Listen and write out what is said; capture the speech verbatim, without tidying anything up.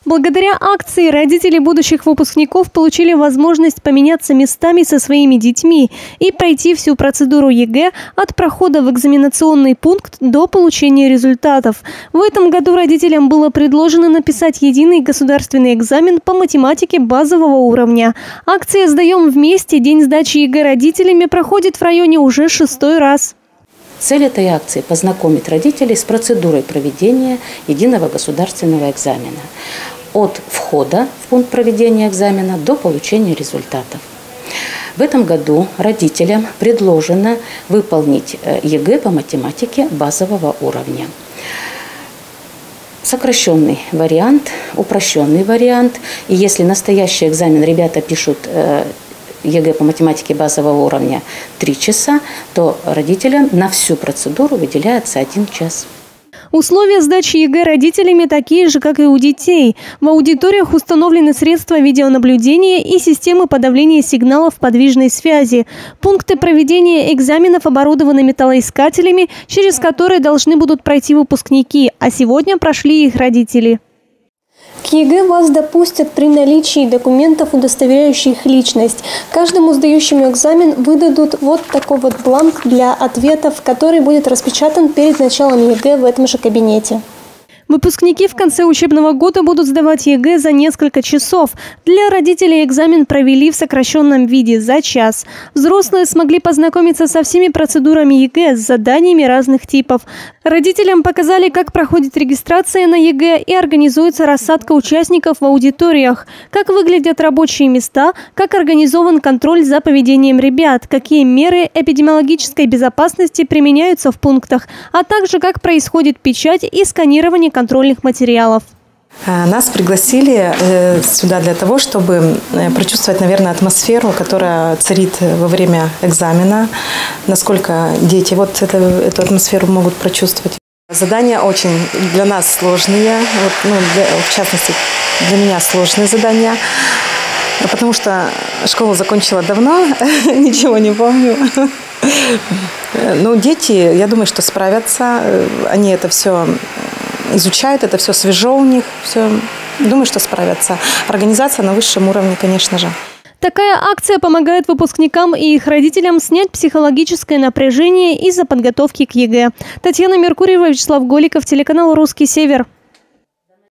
Благодаря акции родители будущих выпускников получили возможность поменяться местами со своими детьми и пройти всю процедуру ЕГЭ от прохода в экзаменационный пункт до получения результатов. В этом году родителям было предложено написать единый государственный экзамен по математике базового уровня. Акция «Сдаем вместе. День сдачи ЕГЭ родителями» проходит в районе уже шестой раз. Цель этой акции – познакомить родителей с процедурой проведения единого государственного экзамена. От входа в пункт проведения экзамена до получения результатов. В этом году родителям предложено выполнить ЕГЭ по математике базового уровня. Сокращенный вариант, упрощенный вариант. И если настоящий экзамен ребята пишут ЕГЭ по математике базового уровня три часа, то родителям на всю процедуру выделяется один час. Условия сдачи ЕГЭ родителями такие же, как и у детей. В аудиториях установлены средства видеонаблюдения и системы подавления сигналов подвижной связи. Пункты проведения экзаменов оборудованы металлоискателями, через которые должны будут пройти выпускники, а сегодня прошли их родители. К ЕГЭ вас допустят при наличии документов, удостоверяющих личность. Каждому сдающему экзамен выдадут вот такой вот бланк для ответов, который будет распечатан перед началом ЕГЭ в этом же кабинете. Выпускники в конце учебного года будут сдавать ЕГЭ за несколько часов. Для родителей экзамен провели в сокращенном виде за час. Взрослые смогли познакомиться со всеми процедурами ЕГЭ с заданиями разных типов. Родителям показали, как проходит регистрация на ЕГЭ и организуется рассадка участников в аудиториях, как выглядят рабочие места, как организован контроль за поведением ребят, какие меры эпидемиологической безопасности применяются в пунктах, а также как происходит печать и сканирование контрольных материалов. Нас пригласили сюда для того, чтобы прочувствовать, наверное, атмосферу, которая царит во время экзамена, насколько дети вот это, эту атмосферу могут прочувствовать. Задания очень для нас сложные, вот, ну, для, в частности, для меня сложные задания, потому что школу закончила давно, ничего не помню. Но дети, я думаю, что справятся, они это все изучают, это все свежо у них, все. Думаю, что справятся. Организация на высшем уровне, конечно же. Такая акция помогает выпускникам и их родителям снять психологическое напряжение из-за подготовки к ЕГЭ. Татьяна Меркурьева, Вячеслав Голиков, телеканал «Русский Север».